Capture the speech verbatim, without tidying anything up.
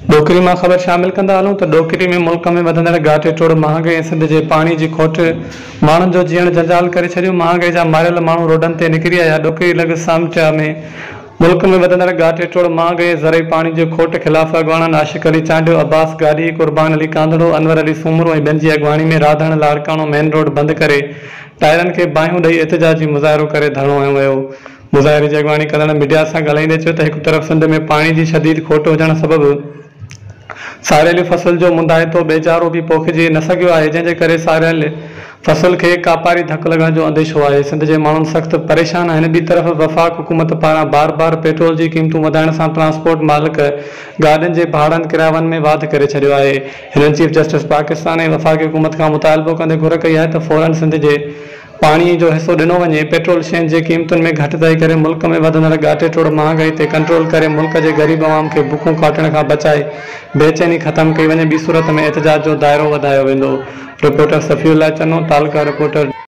डोकरी में ख़बर शामिल कंदा हलूं तो डोकरी में मुल्क में वधंदड़ घाटे टोड़ महांगाई ऐं सिंध जे पाणी जी खोट माण्हुनि जो जीअण जंजाल करे छॾियो। महांगाई जा मारियल माण्हू रोडनि ते निकिरी आया। डोकरी लॻ सामटा में मुल्क में वधंदड़ घाटे टोड़ महांगाई ज़रई पाणी जी खोट ख़िलाफ़ अॻवाननि आशिक अली चांडियो, अब्बास गाड़ी, कुर्बान अली कांदड़ो, अनवर अली सूमरो ऐं ॿियनि जी अॻवानी में राधण लाड़काणो मेन रोड बंदि करे टायरनि खे बाहियूं ॾेई एतिजाजी मुज़ाहिरो करे धरणो हंयो वियो। मुज़ाहिरे जी अॻवानी कंदड़ मीडिया सां ॻाल्हाईंदे चयो त हिकु तरफ़ सिंध में पाणी जी शदीद खोट हुजण सबबि सारियल फसल जो मुंदाइतो बेचारो भी पोखिजी न सघियो आहे, जंहिंजे करे सारियल फसल खे कापारी धक लॻण जो अंदेशो आहे। सिंध जे माण्हू सख़्त परेशान आहिनि। ॿी तरफ़ वफ़ाक हुकूमत पारां बार बार पेट्रोल जी क़ीमतूं वधाइण सां ट्रांसपोर्ट मालिक गाॾियुनि जे भाड़नि किरायनि में वाध करे छॾियो आहे। हिननि चीफ जस्टिस पाकिस्तान ऐं वफ़ाक़ी हुकूमत खां मुतालबो कंदे घुर कई आहे त फौरन सिंध जे पाणी जो हिसो ॾिनो वञे। पेट्रोल शयुनि जे क़ीमतुनि में घटिताई करे मुल्क में वधंदड़ घाटे टोड़ महांगाई ते कंट्रोल करे मुल्क जे ग़रीब अवाम खे बुखूं काटण खां बचाए बेचैनी ख़त्म कई वञे। ॿी सूरत में एहतजाज जो दायरो वधायो वेंदो। रिपोर्टर सफ़ीउल्लाह चनो, तालका रिपोर्टर।